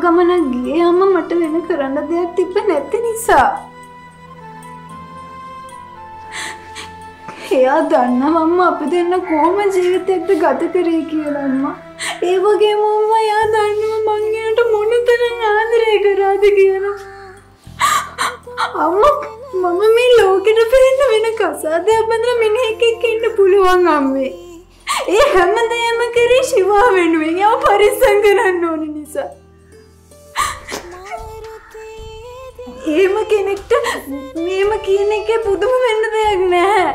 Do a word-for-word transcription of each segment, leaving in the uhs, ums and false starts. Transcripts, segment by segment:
ගමනක් ගියේ අම්මා මට වෙන කරන්න දෙයක් තිබ්බ නැති නිසා. එයා දන්නවා අම්මා අපි දෙන්න කොහොම ජීවිතයක්ද ගත කරේ කියලා අම්මා. ඒ වගේම අම්මා එයා දන්නවා මං එයාට මොනතරම් ආදරය කරාද කියලා. අම්මා මම මේ ලෝකෙට පෙරෙන්න වෙන කසාදයක් බඳලා මිනිහෙක් එක්ක ඉන්න පුළුවන් අම්මේ. ඒ හැමදේම කරේ ශිවා වෙනුවෙන්. එයාව පරිස්සම් කරන්න ඕන නිසා. එහෙම කෙනෙක්ට මේම කියන එකේ පුදුම වෙන්න දෙයක් නැහැ.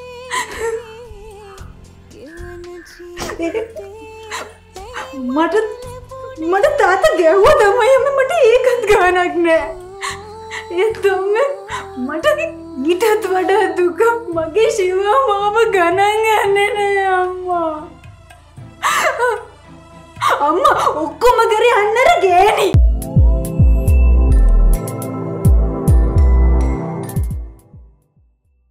මට මට තාත්තා ගැහුවා තමයි මට ඒකත් ගානක් නෑ. ඒ තමයි මට ඊටත් වඩා දුක මගේ ශිවා මාව ගණන් ගන්නේ නෑ අම්මා. අම්මා ඔක්කොම කරේ අන්නර ගෑණි.